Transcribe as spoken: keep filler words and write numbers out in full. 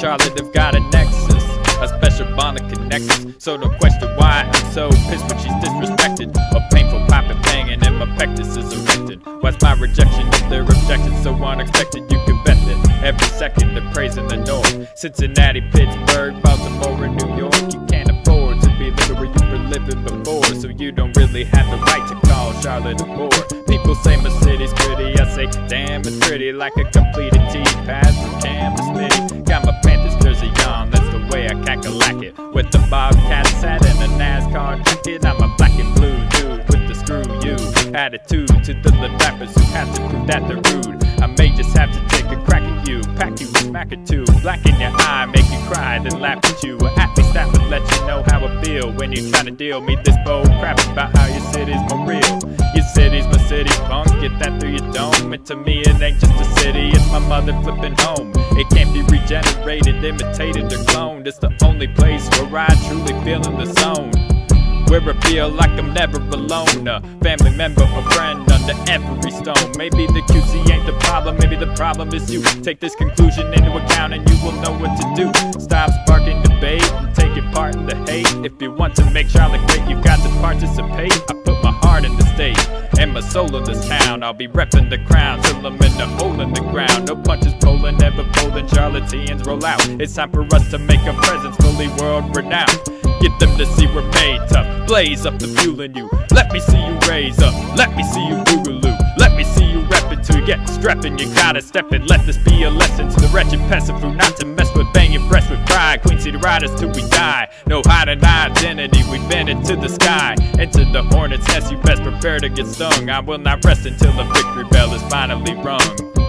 Charlotte have got a nexus, a special bond that connects us. So don't question why I'm so pissed when she's disrespected. A painful poppin, pangin, and my pectus is erected. Why's my rejection if their objections so unexpected? You can bet that every second they're praising the north. Cincinnati, Pittsburg, Baltimore, and New York. You can't afford to be living where you were living before, so you don't really have the right to call Charlotte a bore. People say my city's pretty, I say damn it's pretty, like a completed T-pass from Cam to Smitty. Got my Panthers jersey on, that's the way I Cacalack it, with the Bobcats hat and a NASCAR jacket. I'm a black and blue dude with the screw you attitude to the little rappers who have to prove that they're rude. I may just have to take a crack at you, pack you a smack or two, black in your eye, make you cry, then laugh at you. At least that would let you know how I feel when you try to deal me this bold crap about how your city's more real. Your city's my city, punk, get that through your dome. And to me it ain't just a city, it's my mother flipping home. It can't be regenerated, imitated, or cloned. It's the only place where I truly feel in the zone, where I feel like I'm never alone. A family member, a friend under every stone. Maybe the Q C ain't the problem, maybe the problem is you. Take this conclusion into account and you will know what to do. Stop sparking debate and taking part in the hate. If you want to make Charlotte great, you've got to participate. I put my heart in the state and my soul in this town. I'll be repping the crown till I'm in the hole in the ground. No punches pulling, never folding, Charlotteans roll out. It's time for us to make a presence fully world renowned. Get them to see we're made tough, blaze up the fuel in you. Let me see you raise up, let me see you boogaloo. Let me see you reppin' till you get strappin'. You gotta step in, let this be a lesson to the wretched peasant fool, not to mess with banging breasts with pride. Queen City Riders till we die, no hiding identity, we've been into the sky. Into the Hornets nest, you best prepare to get stung. I will not rest until the victory bell is finally rung.